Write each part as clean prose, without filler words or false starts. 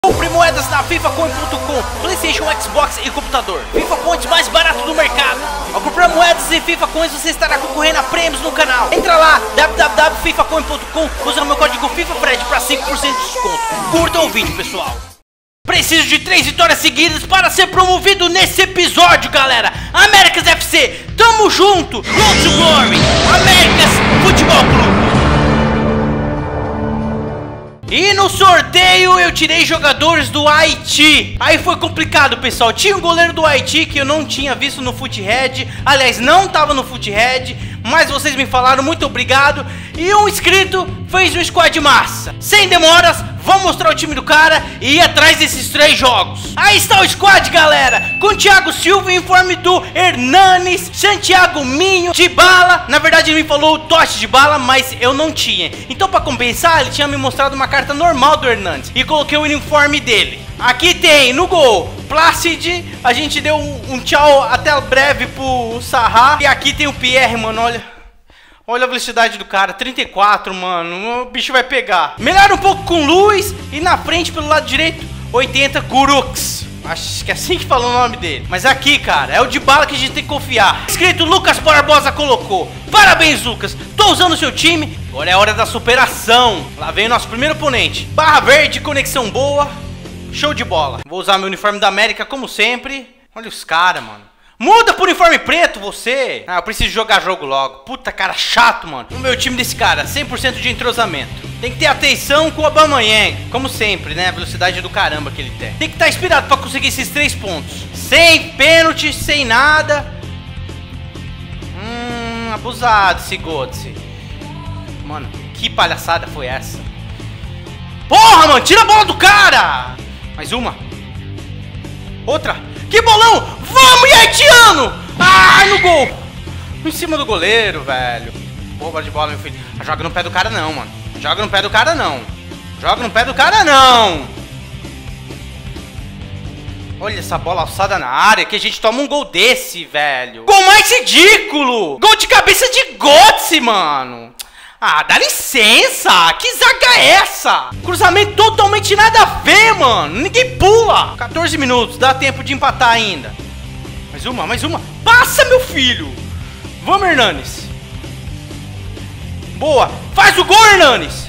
Compre moedas na FIFACoin.com, PlayStation, Xbox e computador. FIFA Points mais barato do mercado. Ao comprar moedas em FIFA Coins, você estará concorrendo a prêmios no canal. Entra lá, www.fifacoin.com, usa o meu código FIFAFRED para 5% de desconto. Curtam o vídeo, pessoal. Preciso de 3 vitórias seguidas para ser promovido nesse episódio, galera. Americas FC, tamo junto. Road to Glory, Americas Futebol Clube. E no sorteio eu tirei jogadores do Haiti. Aí foi complicado, pessoal. Tinha um goleiro do Haiti que eu não tinha visto no Foothead. Aliás, não tava no Foothead, mas vocês me falaram, muito obrigado. E um inscrito fez um squad massa. Sem demoras, vamos mostrar o time do cara e ir atrás desses 3 jogos. Aí está o squad, galera, com Thiago Silva, uniforme do Hernanes, Santiago Minho, Dybala. Na verdade ele me falou o Totti Dybala, mas eu não tinha. Então para compensar, ele tinha me mostrado uma carta normal do Hernanes e coloquei o uniforme dele. Aqui tem no gol Placid, a gente deu um tchau até breve pro Sarra. E aqui tem o Pierre, mano, olha a velocidade do cara, 34, mano, o bicho vai pegar. Melhora um pouco com Luiz e na frente pelo lado direito, 80, Kurux. Acho que é assim que fala o nome dele. Mas aqui, cara, é o Dybala que a gente tem que confiar. Escrito Lucas Barbosa colocou. Parabéns, Lucas, tô usando o seu time. Agora é a hora da superação. Lá vem o nosso primeiro oponente. Barra verde, conexão boa. Show de bola. Vou usar meu uniforme da América como sempre. Olha os caras, mano. Muda pro uniforme preto, você. Ah, eu preciso jogar jogo logo. Puta, cara chato, mano. O meu time desse cara, 100% de entrosamento. Tem que ter atenção com o Aubameyang, como sempre, né? A velocidade do caramba que ele tem. Tem que estar inspirado pra conseguir esses 3 pontos. Sem pênalti, sem nada. Abusado esse Götze. Mano, que palhaçada foi essa? Porra, mano, tira a bola do cara. Mais uma. Outra. Que bolão! Vamos, haitiano! Ah, no gol! Em cima do goleiro, velho. Boa de bola, meu filho. Joga no pé do cara não, mano. Joga no pé do cara não. Joga no pé do cara não. Olha essa bola alçada na área, que a gente toma um gol desse, velho. Gol mais ridículo! Gol de cabeça de Götze, mano. Ah, dá licença! Que zaga é essa? Cruzamento totalmente nada a ver, mano. Ninguém pula. 14 minutos, dá tempo de empatar ainda. Mais uma, mais uma. Passa, meu filho. Vamos, Hernanes. Boa. Faz o gol, Hernanes.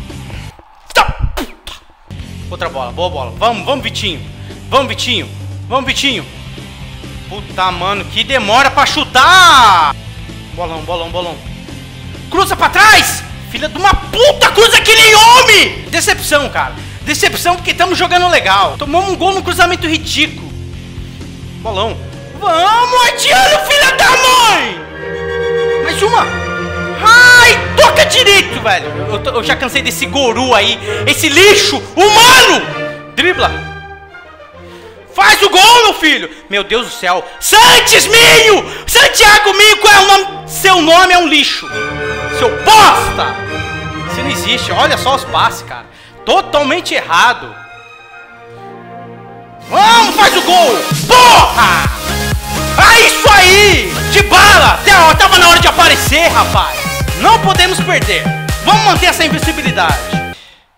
Outra bola, boa bola. Vamos, Vitinho. Vamos, Vitinho. Vamos, Vitinho. Puta, mano, que demora pra chutar. Bolão, bolão, bolão. Cruza pra trás! Filha de uma puta, cruza que nem homem! Decepção, cara. Decepção porque estamos jogando legal. Tomamos um gol no cruzamento ridículo. Bolão. Vamos, haitiano, filha da mãe! Mais uma. Ai, toca direito, velho. Eu já cansei desse goru aí. Esse lixo humano! Dribla. Faz o gol, meu filho! Meu Deus do céu! Santos Minho! Santiago Minho, qual é o nome? Seu nome é um lixo! Seu bosta! Você não existe, olha só os passes, cara. Totalmente errado. Vamos, faz o gol! Porra! Ah, isso aí! Dybala! Tava na hora de aparecer, rapaz! Não podemos perder. Vamos manter essa invencibilidade.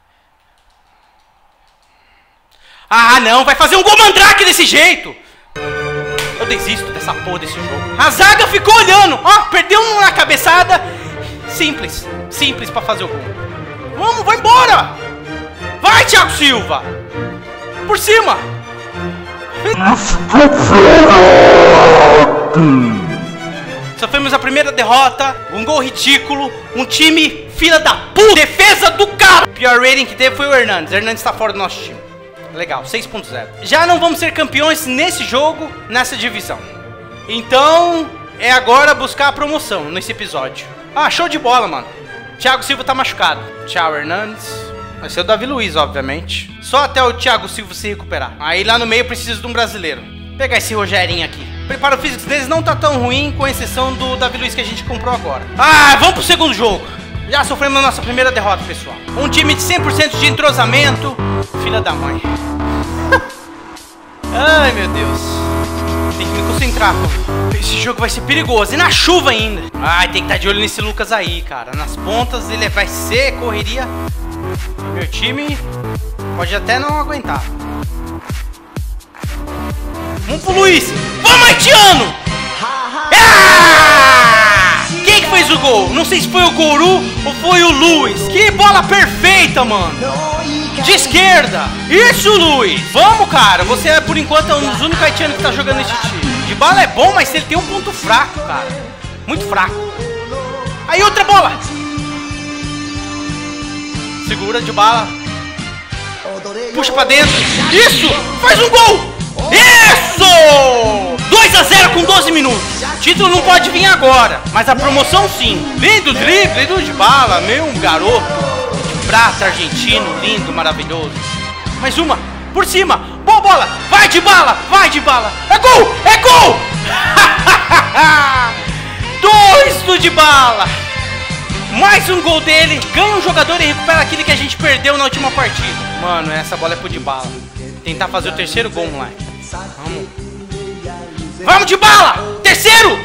Ah, não, vai fazer um gol mandrake desse jeito. Eu desisto dessa porra desse jogo. A zaga ficou olhando, ó, perdeu uma cabeçada. Simples, simples pra fazer o gol. Vamos, vai embora. Vai, Thiago Silva. Por cima. Sofremos a primeira derrota. Um gol ridículo. Um time filha da puta. Defesa do cara. O pior rating que teve foi o Hernanes. Hernanes tá fora do nosso time. Legal, 6.0. Já não vamos ser campeões nesse jogo, nessa divisão. Então, é agora buscar a promoção nesse episódio. Ah, show de bola, mano. Thiago Silva tá machucado. Tchau, Hernanes. Vai ser o Davi Luiz, obviamente. Só até o Thiago Silva se recuperar. Aí lá no meio eu preciso de um brasileiro. Vou pegar esse Rogerinho aqui. O preparo físico deles não tá tão ruim, com exceção do Davi Luiz que a gente comprou agora. Ah, vamos pro segundo jogo. Já sofremos a nossa primeira derrota, pessoal. Um time de 100% de entrosamento. Filha da mãe. Ai, meu Deus. Tem que me concentrar, pô. Esse jogo vai ser perigoso. E na chuva ainda. Ai, tem que estar de olho nesse Lucas aí, cara. Nas pontas ele vai ser correria. Meu time Pode até não aguentar. Vamos pro Luiz. Vamos, haitiano! Quem que fez o gol? Não sei se foi o Goru ou foi o Luiz. Que bola perfeita, mano. De esquerda. Isso, Luiz. Vamos, cara. Você é, por enquanto, um dos únicos haitianos que tá jogando esse time. De bala é bom, mas ele tem um ponto fraco, cara. Muito fraco. Aí, outra bola. Segura de bala. Puxa pra dentro. Isso. Faz um gol. Isso! 2-0 com 12 minutos. Título não pode vir agora, mas a promoção sim. Lindo drible do Dybala, meu garoto. De prata, argentino, lindo, maravilhoso. Mais uma, por cima. Boa bola. Vai Dybala, vai Dybala. É gol, é gol. 2 do Dybala. Mais um gol dele. Ganha um jogador e recupera aquele que a gente perdeu na última partida. Mano, essa bola é pro Dybala. Tentar fazer o terceiro gol, moleque. Vamos. Vamos Dybala! Terceiro!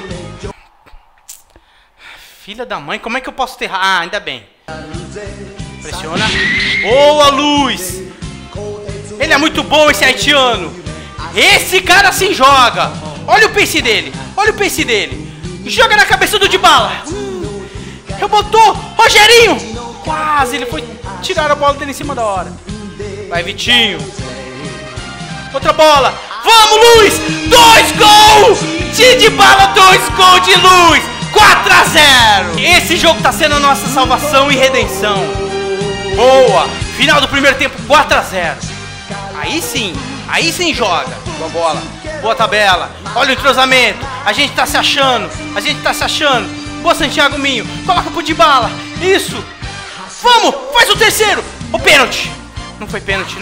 Filha da mãe, como é que eu posso ter... Ah, ainda bem. Pressiona. Boa, Luiz! Ele é muito bom, esse haitiano. Esse cara sim joga. Olha o pace dele. Olha o pace dele. Joga na cabeça do Dybala. Rebotou. Rogerinho. Quase, ele foi tirar a bola dele em cima da hora. Vai, Vitinho. Outra bola. Vamos, Luiz. 2 gols de Dybala, 2 gols de Luiz. 4-0. Esse jogo tá sendo a nossa salvação e redenção. Boa. Final do primeiro tempo, 4-0. Aí sim joga. Boa bola. Boa tabela. Olha o entrosamento. A gente tá se achando. Boa, Santiago Minho. Coloca pro Dybala. Isso. Vamos. Faz o terceiro. O pênalti. Não foi pênalti.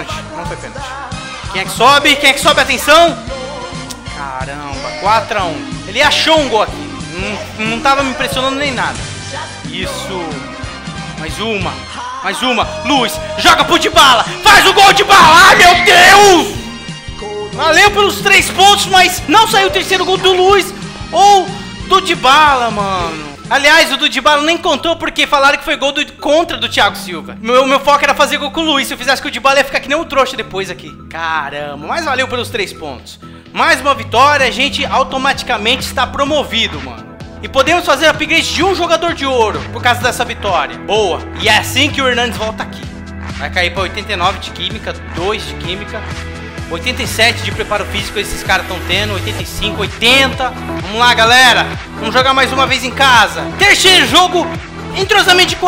Quem é que sobe? Atenção. Caramba, 4-1. Ele achou um gol aqui. Não tava me impressionando nem nada. Isso. Mais uma. Luiz, joga pro Dybala. Faz o gol de Dybala. Ai, meu Deus. Valeu pelos 3 pontos, mas não saiu o terceiro gol do Luiz ou do Dybala, mano. Aliás, o do Dybala nem contou porque falaram que foi gol contra do Thiago Silva. Meu foco era fazer gol com o Luiz. Se eu fizesse com o Dybala, ia ficar que nem um trouxa depois aqui. Caramba, mas valeu pelos 3 pontos. Mais uma vitória, a gente automaticamente está promovido, mano. E podemos fazer upgrade de um jogador de ouro por causa dessa vitória. Boa. E é assim que o Hernandes volta aqui. Vai cair para 89 de química, 2 de química. 87 de preparo físico esses caras estão tendo, 85, 80. Vamos lá, galera. Vamos jogar mais uma vez em casa. Terceiro jogo, entrosamento de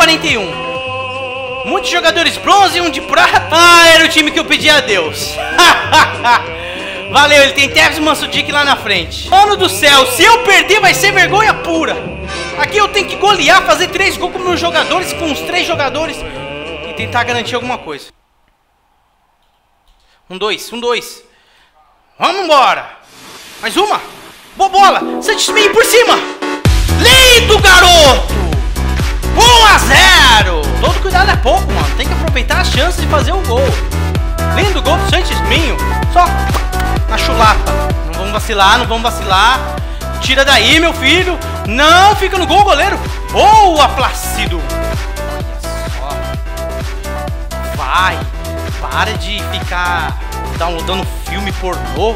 41. Muitos jogadores bronze e um de prata. Ah, era o time que eu pedi a Deus. Valeu, ele tem Tevez e Mansudic lá na frente. Mano do céu, se eu perder vai ser vergonha pura. Aqui eu tenho que golear, fazer 3 gols com meus jogadores, com os 3 jogadores e tentar garantir alguma coisa. 1-2. Vamos embora. Mais uma. Boa bola. Santisminho por cima. Lindo, garoto. 1-0. Todo cuidado é pouco, mano. Tem que aproveitar as chances de fazer o gol. Lindo gol do Santisminho. Só na chulapa. Não vamos vacilar. Tira daí, meu filho. Não fica no gol, goleiro. Boa, Plácido. Olha só. Vai. Para de ficar downloadando filme pornô.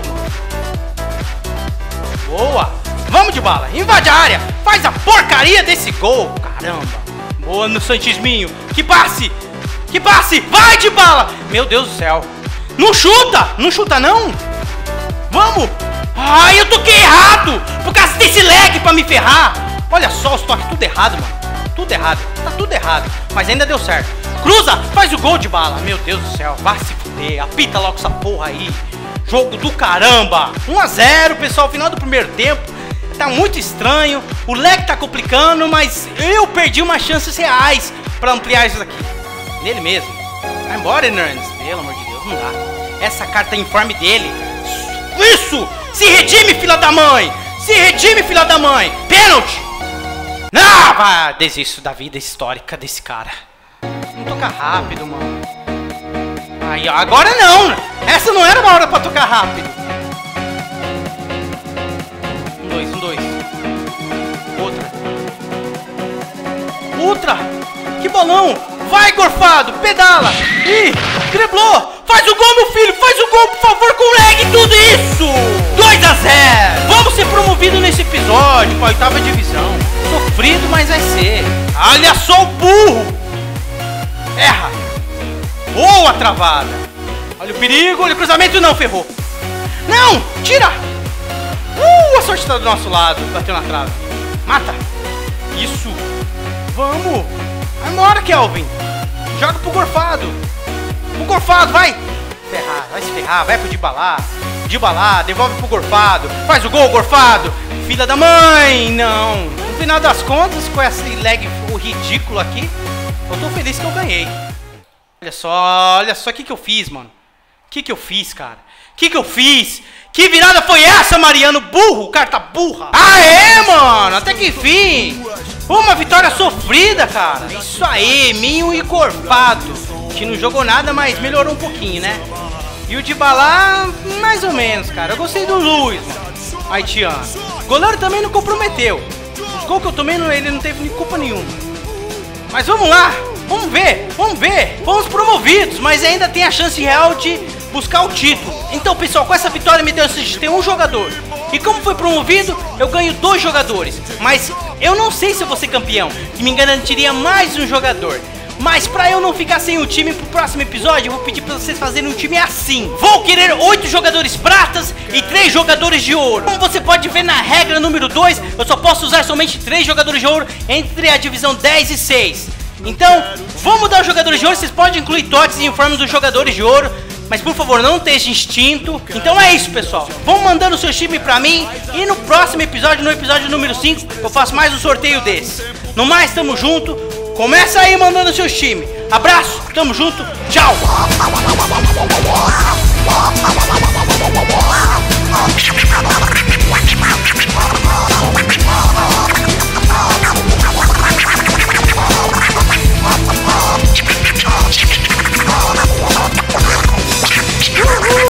Boa. Vamos Dybala. Invade a área. Faz a porcaria desse gol. Caramba. Boa no Santisminho. Que passe. Vai Dybala. Meu Deus do céu. Não chuta não. Vamos. Ai, eu toquei errado. Por causa desse lag pra me ferrar. Olha só os toques tudo errado, mano. Tá tudo errado. Mas ainda deu certo. Cruza, faz o gol de Dybala. Meu Deus do céu, vai se fuder. Apita logo essa porra aí. Jogo do caramba. 1-0, pessoal, final do primeiro tempo. Tá muito estranho. O lag tá complicando, mas eu perdi umas chances reais pra ampliar isso aqui. Nele mesmo. Vai embora, Hernandes. Pelo amor de Deus, não dá. Essa carta informe dele. Isso! Se redime, filha da mãe! Pênalti! Não, vai. Desisto da vida histórica desse cara. Não toca rápido, mano. Aí, agora não. Essa não era uma hora pra tocar rápido. 1-2. Outra. Que bolão. Vai, Gorfado, pedala. Ih, driblou. Faz o gol, meu filho, faz o gol, por favor, com lag, tudo isso. 2-0. Vamos ser promovidos nesse episódio pra 8ª divisão. Sofrido, mas vai ser. Olha só o burro. Erra. Boa travada. Olha o perigo, olha o cruzamento, não, ferrou. Não, tira. A sorte tá do nosso lado. Bateu na trave. Mata. Isso. Vamos. Vai embora, Kelvin. Joga pro Gorfado. O Gorfado, vai. Ferrar, vai se ferrar, vai pro Dybala, devolve pro Gorfado. Faz o gol, Gorfado. Filha da mãe. Não. No final das contas, com esse lag ridículo aqui, eu tô feliz que eu ganhei. Olha só o que eu fiz, mano. O que eu fiz, cara? O que eu fiz? Que virada foi essa, Mariano? Burro, o cara tá burra. Aê, mano, até que enfim. Uma vitória sofrida, cara. Isso aí, Minho e Gorfado, que não jogou nada, mas melhorou um pouquinho, né? E o Dybala, mais ou menos, cara. Eu gostei do Luiz, mano, haitiano. O goleiro também não comprometeu. Os gols que eu tomei, ele não teve culpa nenhuma. Mas vamos lá, vamos ver. Fomos promovidos, mas ainda tem a chance real de buscar o título. Então, pessoal, com essa vitória me deu de ter um jogador. E como foi promovido, eu ganho 2 jogadores. Mas eu não sei se eu vou ser campeão, que me garantiria mais um jogador. Mas pra eu não ficar sem o time pro próximo episódio, eu vou pedir pra vocês fazerem um time assim. Vou querer 8 jogadores pratas e 3 jogadores de ouro. Como você pode ver na regra número 2, eu só posso usar somente 3 jogadores de ouro entre a divisão 10 e 6. Então, vamos dar os jogadores de ouro. Vocês podem incluir toques e informes dos jogadores de ouro, mas por favor, não esteja extinto. Então é isso, pessoal. Vão mandando o seu time pra mim. E no próximo episódio, no episódio número 5, eu faço mais um sorteio desse. No mais, tamo junto. Começa aí mandando seus times. Abraço, tamo junto, tchau.